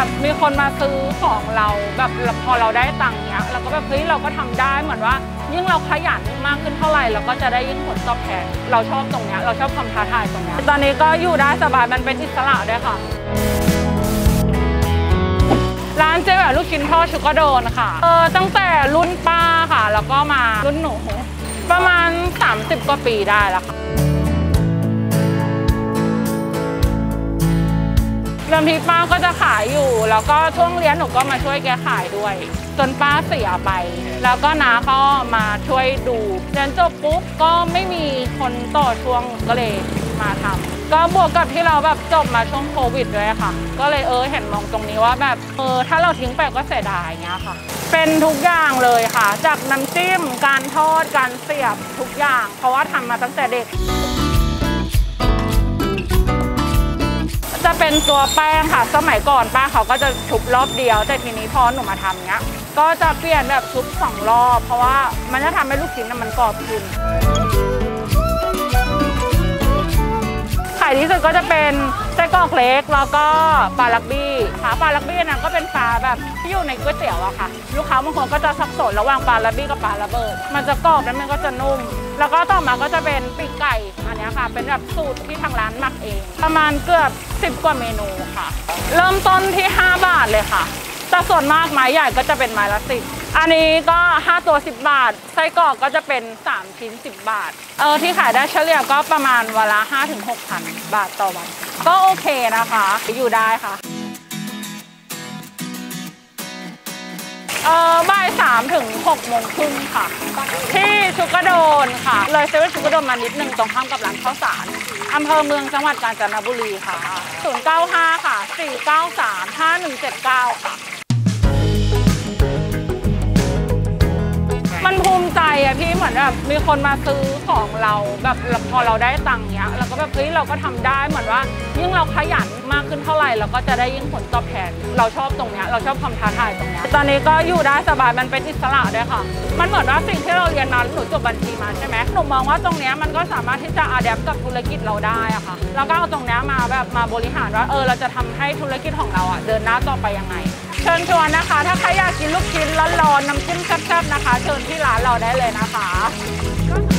แบบมีคนมาซื้อของเราแบบพอเราได้ตังค์เนี้ยเราก็แบบเฮ้ยเราก็ทำได้เหมือนว่ายิ่งเราขยันมากขึ้นเท่าไหร่เราก็จะได้ยิ่งผลตอบแทนเราชอบตรงเนี้ยเราชอบความท้าทายตรงเนี้ยตอนนี้ก็อยู่ได้สบายมันเป็นอิสระด้วยค่ะร้านเจ๊แหววลูกชิ้นทอดชุกโดนค่ะตั้งแต่รุ่นป้าค่ะแล้วก็มารุ่นหนูประมาณ30 กว่าปีได้แล้วค่ะเริ่มที่ป้าก็จะขายอยู่แล้วก็ช่วงเรียนหนูก็มาช่วยแกขายด้วยจนป้าเสียไปแล้วก็น้าเขามาช่วยดูเรียนจบปุ๊บก็ไม่มีคนต่อช่วงก็เลยมาทำก็บวกกับที่เราแบบจบมาช่วงโควิดด้วยค่ะก็เลยเห็นมองตรงนี้ว่าแบบถ้าเราทิ้งไปก็เสียดายเงี้ยค่ะเป็นทุกอย่างเลยค่ะจากน้ำจิ้มการทอดการเสียบทุกอย่างเพราะว่าทำมาตั้งแต่เด็กจะเป็นตัวแป้งค่ะสมัยก่อนป้าเขาก็จะชุบรอบเดียวแต่ทีนี้พอหนูมาทำเนี้ยก็จะเปลี่ยนแบบชุบ2 รอบเพราะว่ามันจะทำให้ลูกชิ้นมันกรอบขึ้นขายที่สุดก็จะเป็นไส้กรอกเล็กแล้วก็ปลาลักบี้ค่ะปลาลักบี้นะก็เป็นปลาแบบที่อยู่ในก๋วยเตี๋ยวอะค่ะลูกค้าบางคนก็จะสับสนระหว่างปลาลักบี้กับปลาระเบิดมันจะกรอบแล้วมันก็จะนุ่มแล้วก็ต่อมาก็จะเป็นปีกไก่อันนี้ค่ะเป็นแบบสูตรที่ทางร้านหมักเองประมาณเกือบ10 กว่าเมนูค่ะเริ่มต้นที่5 บาทเลยค่ะแต่ส่วนมากไม้ใหญ่ก็จะเป็นไม้ละ10อันนี้ก็5 ตัว10 บาทไส้กรอกก็จะเป็น3 ชิ้น10 บาทที่ขายได้เฉลี่ยก็ประมาณวันละ5 ถึง 6,000 บาทต่อวันก็โอเคนะคะอยู่ได้ค่ะบ่าย3 ถึง 6 โมงครึ่งค่ะที่ชุกโดนค่ะเลยเซเว่นชุกโดนมานิดนึงตรงข้ามกับร้านข้าวสารอำเภอเมืองจังหวัดกาญจนบุรีค่ะ095ค่ะ493 5179ค่ะมันภูมิใจอะพี่เหมือนแบบมีคนมาซื้อของเราแบบพอเราได้ตังค์เนี้ยเราก็แบบเฮ้ยเราก็ทำได้เหมือนว่ายิ่งเราขยันมากขึ้นเท่าไหร่เราก็จะได้ยิ่งผลตอบแทนเราชอบตรงเนี้ยเราชอบความท้าทายตรงเนี้ยตอนนี้ก็อยู่ได้สบายมันเป็นอิสระด้วยค่ะมันเหมือนว่าสิ่งที่เราเรียนมาหนูจบบัญชีมาใช่ไหมหนูมองว่าตรงเนี้ยมันก็สามารถที่จะอัดแอปกับธุรกิจเราได้อะค่ะแล้วก็เอาตรงเนี้ยมาแบบมาบริหารว่าเราจะทำให้ธุรกิจของเราอะเดินหน้าต่อไปยังไงเชิญชวนนะคะถ้าใครอยากกินลูกชิ้นร้อนๆน้ำจิ้มแซ่บๆนะคะเชิญที่ร้านเราได้เลยนะคะ